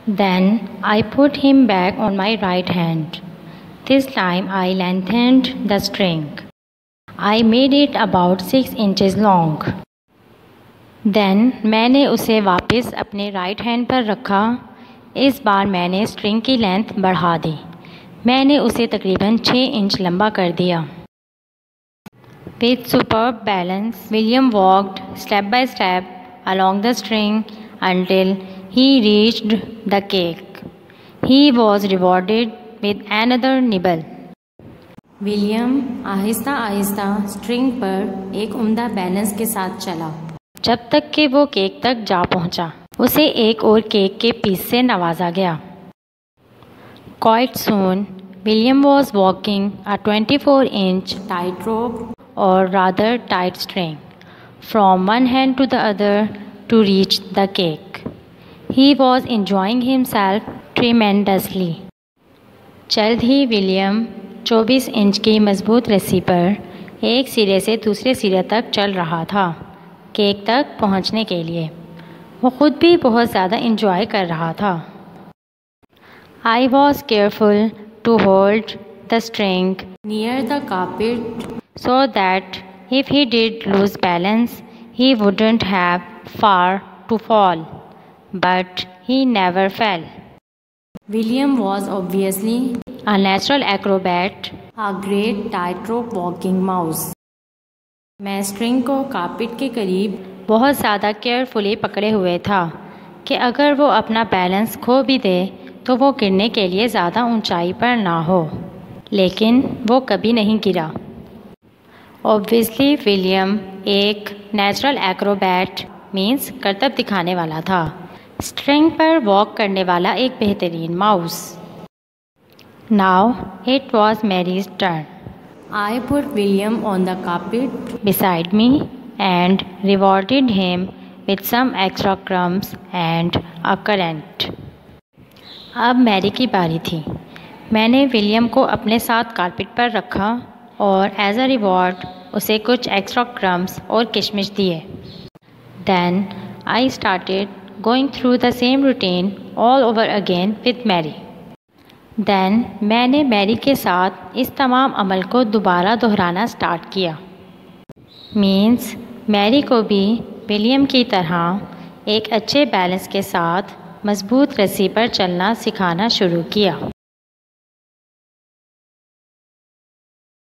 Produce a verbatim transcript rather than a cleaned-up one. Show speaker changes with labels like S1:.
S1: Then I put him back on my right hand. This time I lengthened the string. I made it about six inches long. Then मैंने उसे वापस अपने right hand पर रखा। इस बार मैंने string की लेंथ बढ़ा दी। मैंने उसे तकरीबन छः इंच लंबा कर दिया। With superb balance, William walked step by step along the string until he reached the cake. He was rewarded with another nibble. William आहिस्ता आहिस्ता स्ट्रिंग पर एक उम्दा बैलेंस के साथ चला जब तक कि वो केक तक जा पहुंचा। उसे एक और केक के पीस से नवाजा गया। Quite soon, William was walking a twenty-four inch tightrope or rather tight string from one hand to the other to reach the cake. He was enjoying himself tremendously. जल्द ही विलियम चौबीस inch की मजबूत रस्सी पर एक सिरे से दूसरे सिरे तक चल रहा था केक तक पहुंचने के लिए। वो खुद भी बहुत ज़्यादा इंजॉय कर रहा था। I was careful to hold the string near the carpet so that if he did lose balance, he wouldn't have far to fall. But he never fell. William was obviously a natural acrobat, a great tightrope walking mouse. मैं string को carpet के करीब बहुत ज़्यादा carefully पकड़े हुए था कि अगर वो अपना बैलेंस खो भी दे तो वो गिरने के लिए ज़्यादा ऊंचाई पर ना हो, लेकिन वो कभी नहीं गिरा। Obviously, विलियम एक नेचुरल एक्रोबैट मीन्स करतब दिखाने वाला था, स्ट्रिंग पर वॉक करने वाला एक बेहतरीन mouse. Now it was Mary's turn. I put William on the carpet beside me and rewarded him with some extra crumbs and a currant. अब मैरी की बारी थी। मैंने विलियम को अपने साथ कारपेट पर रखा और एज अ रिवॉर्ड उसे कुछ एक्स्ट्रा क्रम्स और किशमिश दिए। Then I started going through the same routine all over again with Mary. Then मैंने मैरी के साथ इस तमाम अमल को दोबारा दोहराना स्टार्ट किया। मीन्स मैरी को भी विलियम की तरह एक अच्छे बैलेंस के साथ मजबूत रस्सी पर चलना सिखाना शुरू किया।